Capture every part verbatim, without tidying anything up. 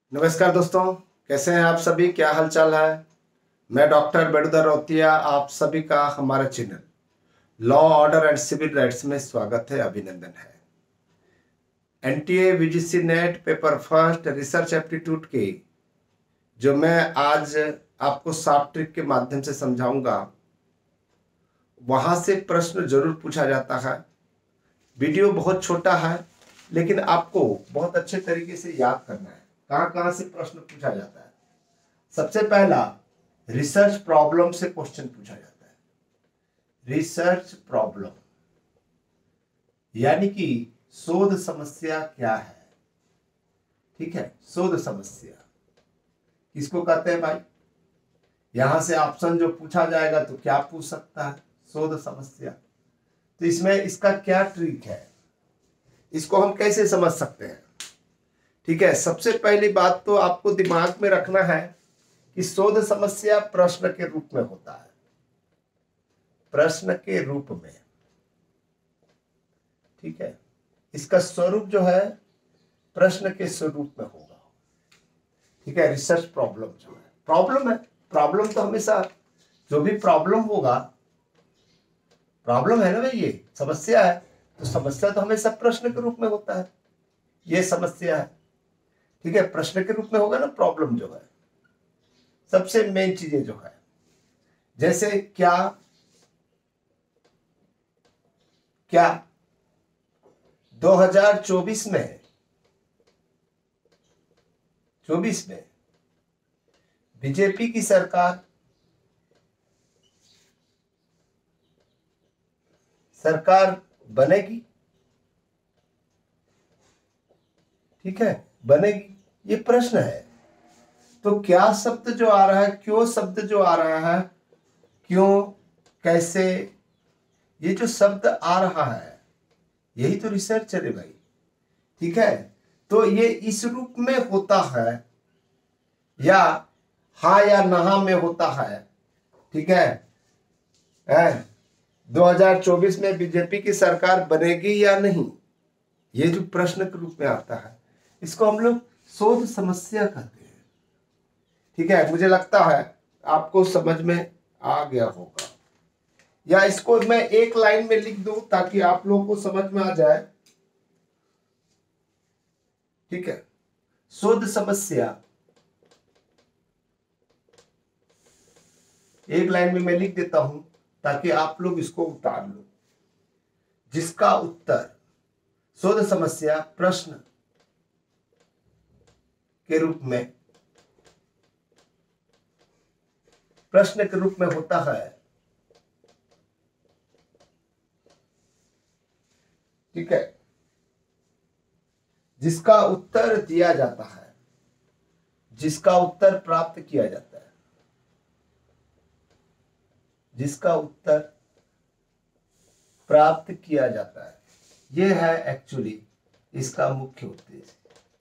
नमस्कार दोस्तों, कैसे हैं आप सभी? क्या हाल चाल है? मैं डॉक्टर बेडूधर रौतिया आप सभी का हमारे channel law order and civil rights में स्वागत है, अभिनंदन है। NTA UGC NET paper first research aptitude के जो मैं आज आपको सॉफ्ट ट्रिक के माध्यम से समझाऊंगा, वहां से प्रश्न जरूर पूछा जाता है। वीडियो बहुत छोटा है, लेकिन आपको बहुत अच्छे तरीके से याद करना है कहां कहां से प्रश्न पूछा जाता है। सबसे पहला रिसर्च प्रॉब्लम से क्वेश्चन पूछा जाता है। रिसर्च प्रॉब्लम यानी कि शोध समस्या क्या है। ठीक है, शोध समस्या किसको कहते हैं भाई? यहां से ऑप्शन जो पूछा जाएगा तो क्या पूछ सकता है? शोध समस्या। तो इसमें इसका क्या ट्रिक है, इसको हम कैसे समझ सकते हैं? ठीक है, सबसे पहली बात तो आपको दिमाग में रखना है कि शोध समस्या प्रश्न के रूप में होता है। प्रश्न के रूप में, ठीक है, इसका स्वरूप जो है प्रश्न के स्वरूप में होगा। ठीक है, रिसर्च प्रॉब्लम जो है प्रॉब्लम है। प्रॉब्लम तो हमेशा जो भी प्रॉब्लम होगा, प्रॉब्लम है ना भाई, ये समस्या है, तो समस्या तो हमेशा प्रश्न के रूप में होता है। ये समस्या है, ठीक है, प्रश्न के रूप में होगा ना प्रॉब्लम जो है। सबसे मेन चीजें जो है, जैसे क्या क्या दो हज़ार चौबीस में चौबीस में बीजेपी की सरकार सरकार बनेगी। ठीक है, बनेगी, ये प्रश्न है। तो क्या शब्द जो आ रहा है, क्यों शब्द जो आ रहा है, क्यों, कैसे, ये जो शब्द आ रहा है, यही तो रिसर्च है भाई। ठीक है, तो ये इस रूप में होता है या हा या नहा में होता है। ठीक है, है? दो हज़ार चौबीस में बीजेपी की सरकार बनेगी या नहीं, ये जो प्रश्न के रूप में आता है, इसको हम लोग शोध समस्या कहते हैं। ठीक है, मुझे लगता है आपको समझ में आ गया होगा, या इसको मैं एक लाइन में लिख दूं ताकि आप लोगों को समझ में आ जाए। ठीक है, शोध समस्या एक लाइन में मैं लिख देता हूं ताकि आप लोग इसको उतार लो। जिसका उत्तर, शोध समस्या प्रश्न के रूप में प्रश्न के रूप में होता है। ठीक है, जिसका उत्तर दिया जाता है, जिसका उत्तर प्राप्त किया जाता है, जिसका उत्तर प्राप्त किया जाता है, यह है एक्चुअली इसका मुख्य उद्देश्य।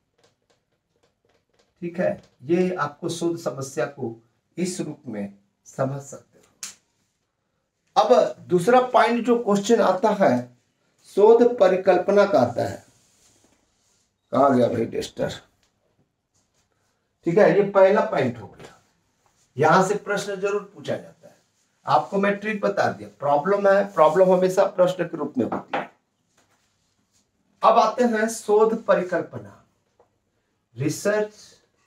ठीक है, ये आपको शोध समस्या को इस रूप में समझ सकते हो। अब दूसरा पॉइंट जो क्वेश्चन आता है, शोध परिकल्पना का आता है। कहा गया भाई टेस्टर? ठीक है, ये पहला पॉइंट हो गया। यहां से प्रश्न जरूर पूछा जाता है। आपको मैं ट्रिक बता दिया। प्रॉब्लम है, प्रॉब्लम हमेशा प्रश्न के रूप में होती है। अब आते हैं शोध परिकल्पना, रिसर्च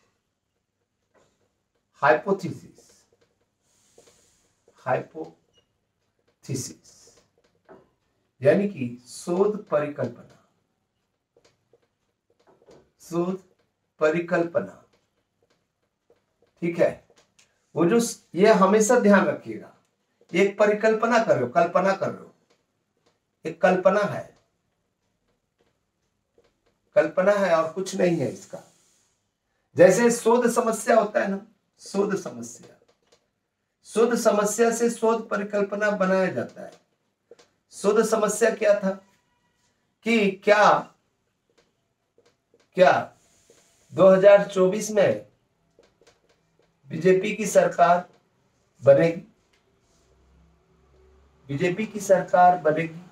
हाइपोथेसिस। हाइपोथेसिस यानी कि शोध परिकल्पना। शोध परिकल्पना, ठीक है, वो जो ये हमेशा ध्यान रखिएगा, एक परिकल्पना कर रहे हो, कल्पना कर रहे हो, एक कल्पना है, कल्पना है और कुछ नहीं है इसका। जैसे शोध समस्या होता है ना, शोध समस्या, शोध समस्या से शोध परिकल्पना बनाया जाता है। शोध समस्या क्या था कि क्या क्या दो हज़ार चौबीस में बीजेपी की सरकार बनेगी, बीजेपी की सरकार बनेगी।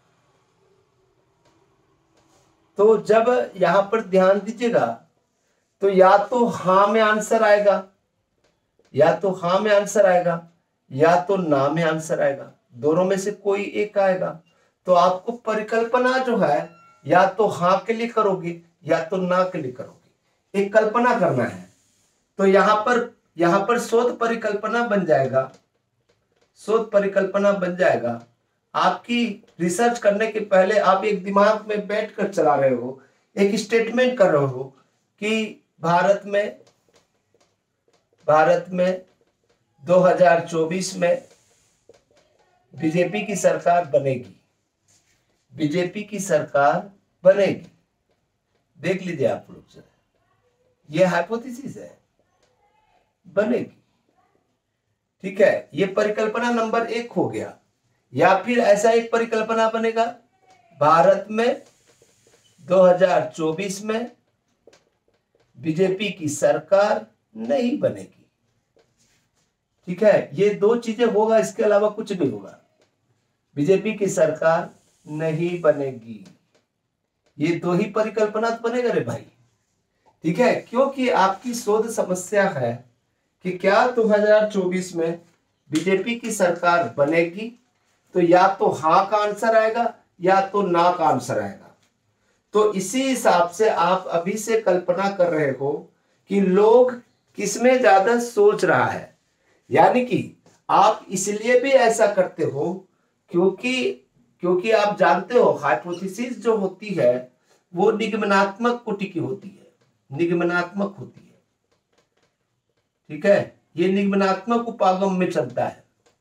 तो जब यहां पर ध्यान दीजिएगा तो या तो हाँ में आंसर आएगा, या तो हाँ में आंसर आएगा, या तो ना में आंसर आएगा, दोनों में से कोई एक आएगा। तो आपको परिकल्पना जो है या तो हाँ के लिए करोगे या तो ना के लिए करोगे, एक कल्पना करना है। तो यहां पर यहां पर शोध परिकल्पना बन जाएगा, शोध परिकल्पना बन जाएगा। आपकी रिसर्च करने के पहले आप एक दिमाग में बैठकर चला रहे हो, एक स्टेटमेंट कर रहे हो कि भारत में भारत में दो हज़ार चौबीस में बीजेपी की सरकार बनेगी, बीजेपी की सरकार बनेगी। देख लीजिए आप लोग से, ये हाइपोथेसिस है, बनेगी। ठीक है, ये परिकल्पना नंबर एक हो गया। या फिर ऐसा एक परिकल्पना बनेगा, भारत में दो हज़ार चौबीस में बीजेपी की सरकार नहीं बनेगी। ठीक है, ये दो चीजें होगा, इसके अलावा कुछ नहीं होगा। बीजेपी की सरकार नहीं बनेगी, ये दो ही परिकल्पना तो बनेगा रे भाई। ठीक है, क्योंकि आपकी शोध समस्या है कि क्या दो हज़ार चौबीस में बीजेपी की सरकार बनेगी, तो या तो हाँ का आंसर आएगा या तो ना का आंसर आएगा। तो इसी हिसाब से आप अभी से कल्पना कर रहे हो कि लोग किसमें ज्यादा सोच रहा है। यानी कि आप इसलिए भी ऐसा करते हो क्योंकि क्योंकि आप जानते हो हाइपोथेसिस जो होती है वो निगमनात्मक कोटि की होती है, निगमनात्मक होती है। ठीक है, ये निगमनात्मक उपागम में चलता है।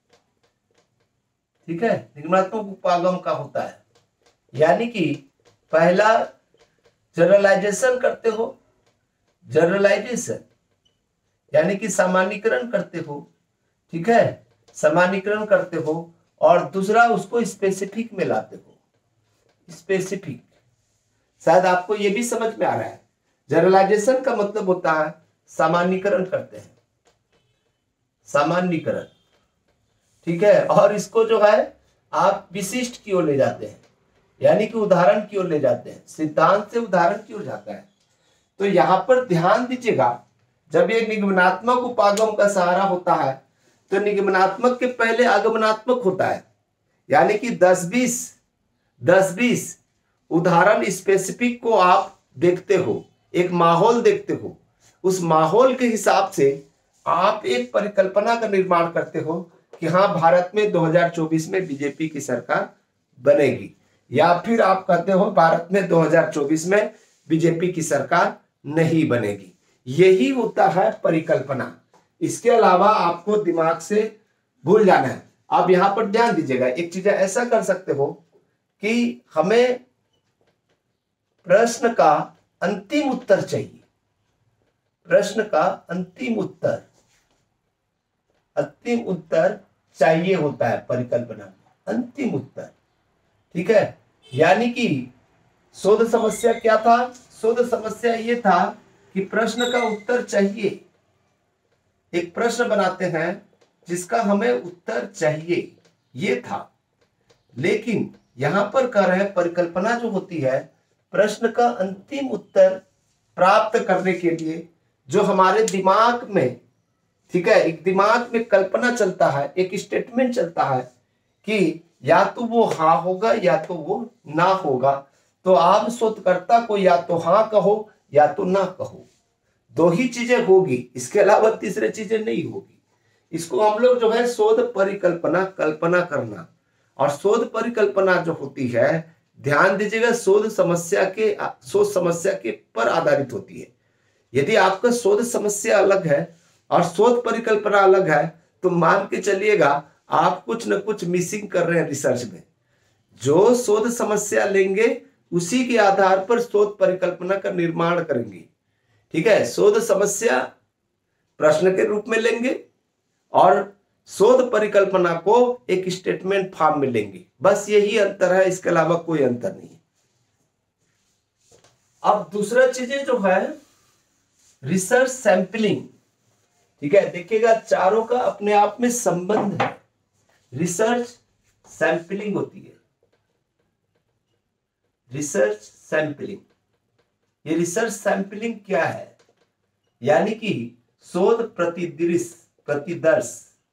ठीक है, निगमनात्मक उपागम का होता है, यानी कि पहला जनरलाइजेशन करते हो, जनरलाइजेशन यानी कि सामान्यीकरण करते हो। ठीक है, सामान्यीकरण करते हो और दूसरा उसको स्पेसिफिक में लाते हो, स्पेसिफिक। शायद आपको यह भी समझ में आ रहा है, जनरलाइजेशन का मतलब होता है सामान्यीकरण करते हैं, सामान्यीकरण। ठीक है, और इसको जो है आप विशिष्ट की ओर ले जाते हैं, यानी कि उदाहरण की ओर ले जाते हैं, सिद्धांत से उदाहरण की ओर जाता है। तो यहां पर ध्यान दीजिएगा, जब ये निगमनात्मक उपागम का सहारा होता है तो निगमनात्मक के पहले आगमनात्मक होता है, यानी कि दस बीस दस बीस उदाहरण स्पेसिफिक को आप देखते हो, एक माहौल देखते हो, उस माहौल के हिसाब से आप एक परिकल्पना का निर्माण करते हो कि हाँ भारत में दो हज़ार चौबीस में बीजेपी की सरकार बनेगी, या फिर आप कहते हो भारत में दो हज़ार चौबीस में बीजेपी की सरकार नहीं बनेगी। यही होता है परिकल्पना, इसके अलावा आपको दिमाग से भूल जाना है। आप यहां पर ध्यान दीजिएगा, एक चीज ऐसा कर सकते हो कि हमें प्रश्न का अंतिम उत्तर चाहिए, प्रश्न का अंतिम उत्तर अंतिम उत्तर चाहिए होता है परिकल्पना में, अंतिम उत्तर। ठीक है, यानी कि शोध समस्या क्या था, शोध समस्या ये था कि प्रश्न का उत्तर चाहिए, एक प्रश्न बनाते हैं जिसका हमें उत्तर चाहिए, ये था। लेकिन यहां पर कह रहे हैं परिकल्पना जो होती है प्रश्न का अंतिम उत्तर प्राप्त करने के लिए जो हमारे दिमाग में, ठीक है, एक दिमाग में कल्पना चलता है, एक स्टेटमेंट चलता है कि या तो वो हाँ होगा या तो वो ना होगा। तो आप शोधकर्ता को या तो हाँ कहो या तो ना कहो, दो ही चीजें होगी, इसके अलावा तीसरी चीजें नहीं होगी। इसको हम लोग जो है शोध परिकल्पना, कल्पना करना। और शोध परिकल्पना जो होती है, ध्यान दीजिएगा, शोध समस्या के शोध समस्या के पर आधारित होती है। यदि आपका शोध समस्या अलग है और शोध परिकल्पना अलग है तो मान के चलिएगा आप कुछ न कुछ मिसिंग कर रहे हैं रिसर्च में। जो शोध समस्या लेंगे उसी के आधार पर शोध परिकल्पना का निर्माण करेंगे। ठीक है, शोध समस्या प्रश्न के रूप में लेंगे और शोध परिकल्पना को एक स्टेटमेंट फॉर्म में लेंगे, बस यही अंतर है, इसके अलावा कोई अंतर नहीं है। अब दूसरा चीजें जो है रिसर्च सैंपलिंग। ठीक है, देखिएगा चारों का अपने आप में संबंध है। रिसर्च सैंपलिंग होती है, रिसर्च सैंपलिंग। ये रिसर्च सैंपलिंग क्या है, यानी कि शोध प्रतिदर्श प्रतिदर्श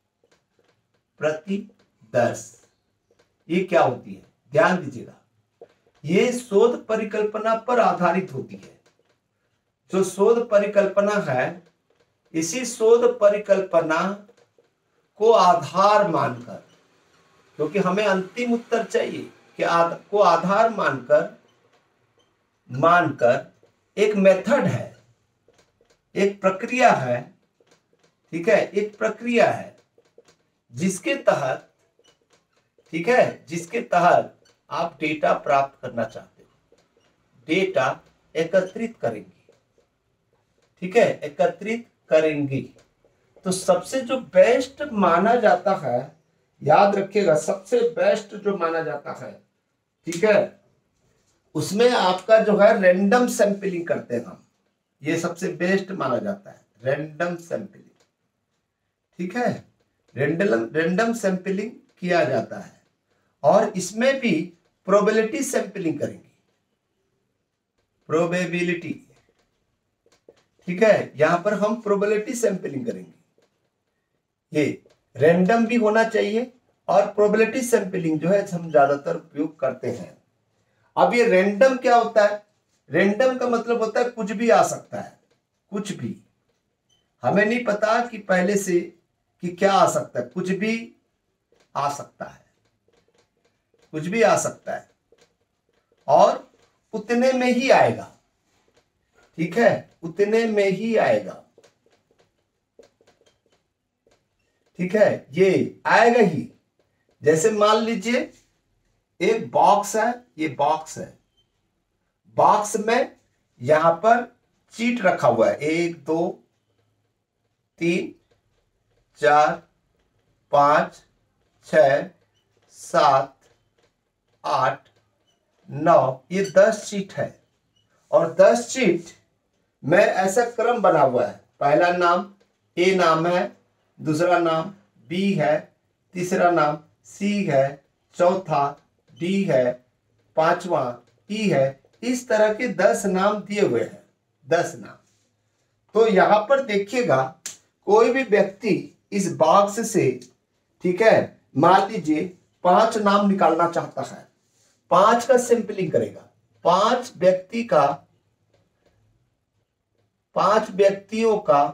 प्रतिदर्श ये क्या होती है, ध्यान दीजिएगा, ये शोध परिकल्पना पर आधारित होती है। जो शोध परिकल्पना है, इसी शोध परिकल्पना को आधार मानकर, क्योंकि हमें अंतिम उत्तर चाहिए कि आद, को आधार मानकर मानकर एक मेथड है, एक प्रक्रिया है, ठीक है, एक प्रक्रिया है जिसके तहत, ठीक है, जिसके तहत आप डेटा प्राप्त करना चाहते हो, डेटा एकत्रित करेंगे, ठीक है, एकत्रित करेंगे। तो सबसे जो बेस्ट माना जाता है, याद रखिएगा, सबसे बेस्ट जो माना जाता है, ठीक है, उसमें आपका जो है रैंडम सैंपलिंग करते हैं हम, ये सबसे बेस्ट माना जाता है, रैंडम सैंपलिंग, ठीक है, रैंडम रैंडम सैंपलिंग किया जाता है। और इसमें भी प्रोबेबिलिटी सैंपलिंग करेंगे, प्रोबेबिलिटी, ठीक है, यहां पर हम प्रोबेबिलिटी सैंपलिंग करेंगे। ये रैंडम भी होना चाहिए और प्रोबेबिलिटी सैंपलिंग जो है हम ज्यादातर उपयोग करते हैं। अब ये रैंडम क्या होता है, रैंडम का मतलब होता है कुछ भी आ सकता है, कुछ भी, हमें नहीं पता कि पहले से कि क्या आ सकता है, कुछ भी आ सकता है, कुछ भी आ सकता है और उतने में ही आएगा, ठीक है, उतने में ही आएगा, ठीक है, ये आएगा ही। जैसे मान लीजिए एक बॉक्स है, ये बॉक्स है, बॉक्स में यहां पर चीट रखा हुआ है, एक दो तीन चार पांच छ सात आठ नौ, ये दस चीट है और दस चीट में ऐसा क्रम बना हुआ है, पहला नाम ए नाम है, दूसरा नाम बी है, तीसरा नाम सी है, चौथा डी है, पांचवा ई है, इस तरह के दस नाम दिए हुए हैं, दस नाम। तो यहां पर देखिएगा, कोई भी व्यक्ति इस बॉक्स से, ठीक है, मान लीजिए पांच नाम निकालना चाहता है, पांच का सैंपलिंग करेगा, पांच व्यक्ति का, पांच व्यक्तियों का,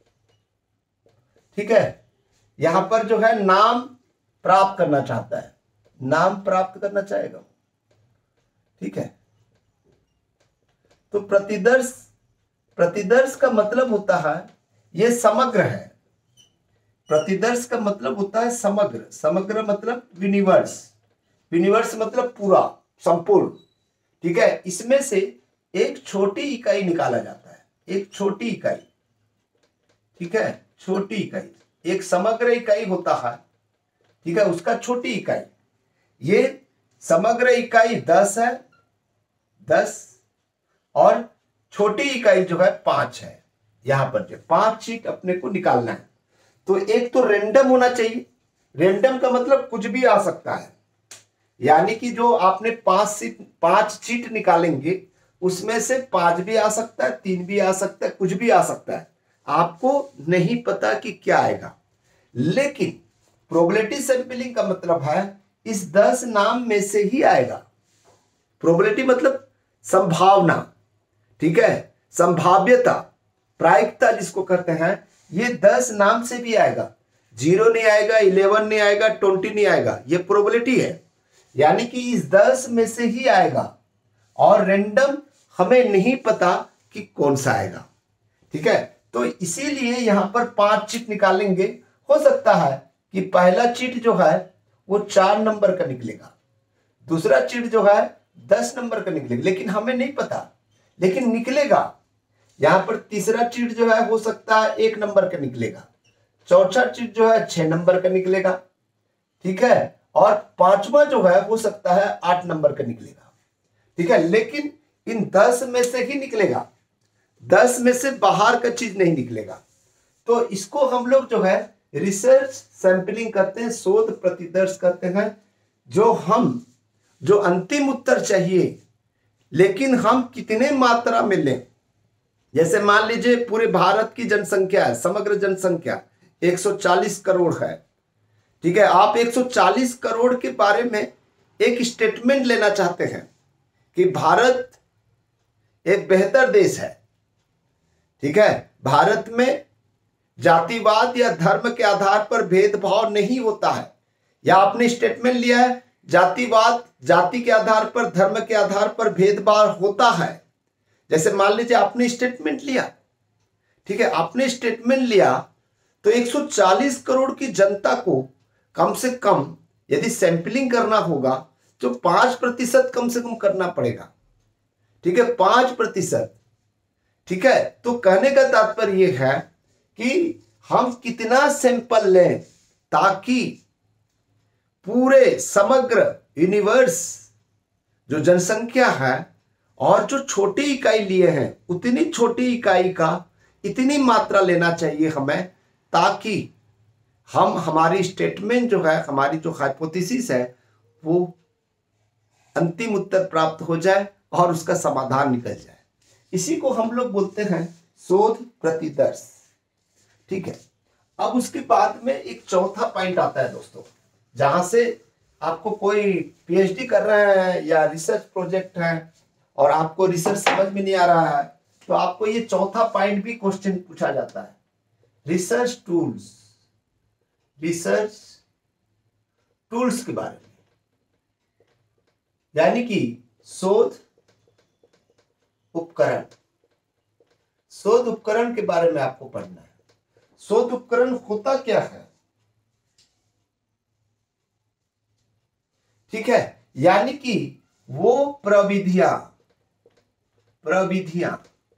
ठीक है, यहां पर जो है नाम प्राप्त करना चाहता है, नाम प्राप्त करना चाहेगा, ठीक है। तो प्रतिदर्श, प्रतिदर्श का मतलब होता है ये समग्र है, प्रतिदर्श का मतलब होता है समग्र, समग्र मतलब यूनिवर्स, यूनिवर्स मतलब पूरा, संपूर्ण, ठीक है। इसमें से एक छोटी इकाई निकाला जाता है, एक छोटी इकाई, ठीक है, छोटी इकाई, एक समग्र इकाई होता है, ठीक है, उसका छोटी इकाई, ये समग्र इकाई दस है, दस, और छोटी इकाई जो है पांच है। यहां पर जो पांच चीट अपने को निकालना है, तो एक तो रैंडम होना चाहिए, रैंडम का मतलब कुछ भी आ सकता है, यानी कि जो आपने पांच सीट पांच चीट निकालेंगे उसमें से पांच भी आ सकता है, तीन भी आ सकता है, कुछ भी आ सकता है, आपको नहीं पता कि क्या आएगा। लेकिन प्रोबेबिलिटी सैंपलिंग का मतलब है इस दस नाम में से ही आएगा, प्रोबेबिलिटी मतलब संभावना, ठीक है, संभाव्यता, प्रायिकता जिसको कहते हैं, ये दस नाम से भी आएगा, जीरो नहीं आएगा, इलेवन नहीं आएगा, ट्वेंटी नहीं आएगा, ये प्रोबेबिलिटी है, यानी कि इस दस में से ही आएगा और रैंडम हमें नहीं पता कि कौन सा आएगा, ठीक है। तो इसीलिए यहां पर पांच चीट निकालेंगे, हो सकता है कि पहला चीट जो है वो चार नंबर का निकलेगा, दूसरा चीट जो है दस नंबर का निकलेगा, लेकिन हमें नहीं पता, लेकिन निकलेगा। यहां पर तीसरा चीट जो है हो सकता है एक नंबर का निकलेगा, चौथा चीट जो है छह नंबर का निकलेगा, ठीक है, और पांचवा जो है हो सकता है आठ नंबर का निकलेगा, ठीक है, लेकिन इन दस में से ही निकलेगा, दस में से बाहर का चीज नहीं निकलेगा। तो इसको हम लोग जो है रिसर्च सैंपलिंग करते हैं, शोध प्रतिदर्श करते हैं, जो हम जो अंतिम उत्तर चाहिए, लेकिन हम कितने मात्रा में लें, जैसे मान लीजिए पूरे भारत की जनसंख्या है, समग्र जनसंख्या एक सौ चालीस करोड़ है, ठीक है। आप एक सौ चालीस करोड़ के बारे में एक स्टेटमेंट लेना चाहते हैं कि भारत एक बेहतर देश है, ठीक है, भारत में जातिवाद या धर्म के आधार पर भेदभाव नहीं होता है, या आपने स्टेटमेंट लिया है जातिवाद, जाति के आधार पर, धर्म के आधार पर भेदभाव होता है। जैसे मान लीजिए आपने स्टेटमेंट लिया, ठीक है, आपने स्टेटमेंट लिया तो एक सौ चालीस करोड़ की जनता को कम से कम यदि सैंपलिंग करना होगा तो पांच प्रतिशत कम से कम करना पड़ेगा, ठीक है, पांच प्रतिशत, ठीक है। तो कहने का तात्पर्य यह है कि हम कितना सैंपल लें ताकि पूरे समग्र यूनिवर्स जो जनसंख्या है और जो छोटी इकाई लिए हैं उतनी छोटी इकाई का इतनी मात्रा लेना चाहिए हमें, ताकि हम हमारी स्टेटमेंट जो है, हमारी जो हाइपोथेसिस है वो अंतिम उत्तर प्राप्त हो जाए और उसका समाधान निकल जाए। इसी को हम लोग बोलते हैं शोध प्रतिदर्श, ठीक है। अब उसके बाद में एक चौथा पॉइंट आता है दोस्तों, जहां से आपको कोई पीएचडी कर रहे हैं या रिसर्च प्रोजेक्ट है और आपको रिसर्च समझ में नहीं आ रहा है तो आपको ये चौथा पॉइंट भी क्वेश्चन पूछा जाता है, रिसर्च टूल्स, रिसर्च टूल्स के बारे में, यानी कि शोध उपकरण, शोध उपकरण के बारे में आपको पढ़ना है। शोध उपकरण होता क्या है, ठीक है, यानी कि वो प्रविधियां, प्रविधियां,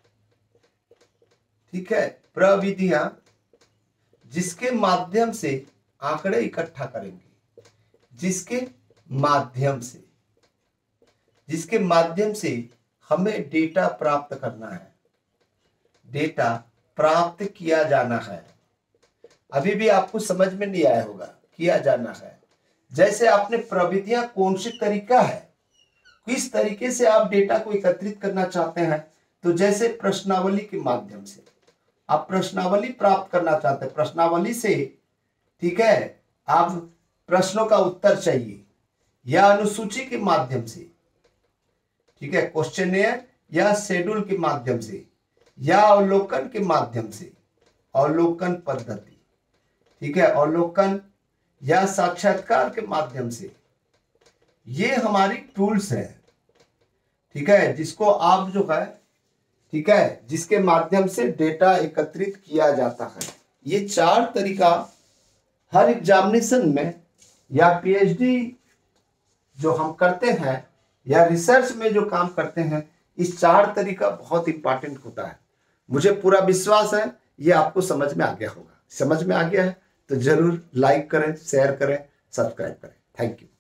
ठीक है, प्रविधियां जिसके माध्यम से आंकड़े इकट्ठा करेंगे, जिसके माध्यम से, जिसके माध्यम से हमें डेटा प्राप्त करना है, डेटा प्राप्त किया जाना है। अभी भी आपको समझ में नहीं आया होगा, किया जाना है। जैसे आपने प्रविधियां कौन सी तरीका है, किस तरीके से आप डेटा को एकत्रित करना चाहते हैं, तो जैसे प्रश्नावली के माध्यम से आप प्रश्नावली प्राप्त करना चाहते हैं, प्रश्नावली से, ठीक है, आप प्रश्नों का उत्तर चाहिए, या अनुसूची के माध्यम से, ठीक है, क्वेश्चनेयर या शेड्यूल के माध्यम से, या अवलोकन के माध्यम से, अवलोकन पद्धति, ठीक है, अवलोकन या साक्षात्कार के माध्यम से, ये हमारी टूल्स है, ठीक है, जिसको आप जो है, ठीक है, जिसके माध्यम से डेटा एकत्रित किया जाता है। ये चार तरीका हर एग्जामिनेशन में या पीएचडी जो हम करते हैं या रिसर्च में जो काम करते हैं, इस चार तरीका बहुत इंपॉर्टेंट होता है। मुझे पूरा विश्वास है ये आपको समझ में आ गया होगा। समझ में आ गया है तो जरूर लाइक करें, शेयर करें, सब्सक्राइब करें। Thank you.